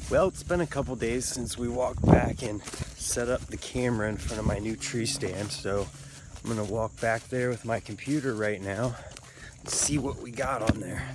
Well, it's been a couple days since we walked back and set up the camera in front of my new tree stand, so I'm gonna walk back there with my computer right now and see what we got on there.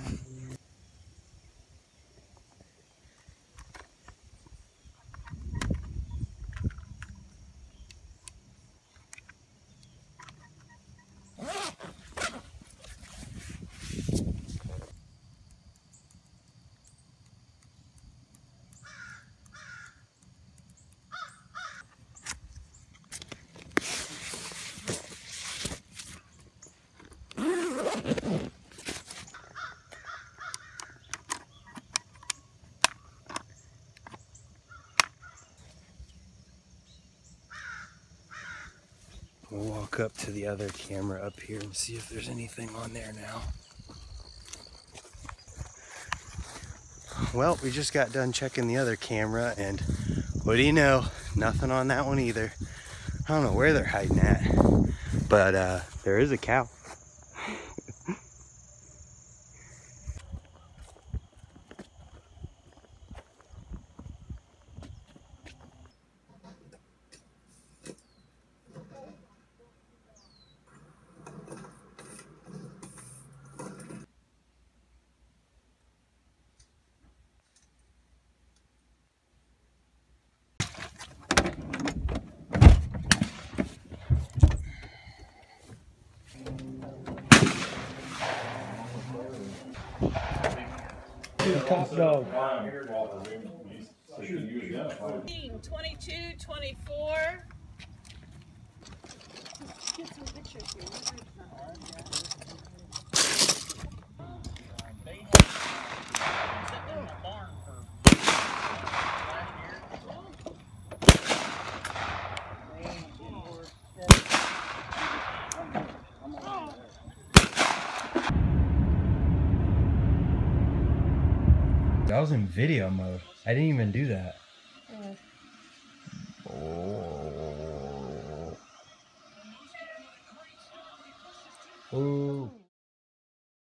We'll walk up to the other camera up here and see if there's anything on there now. Well, we just got done checking the other camera, and what do you know? Nothing on that one either. I don't know where they're hiding at, but there is a cow. Top dog. 22, 24. Get some pictures here. That was in video mode. I didn't even do that. Oh.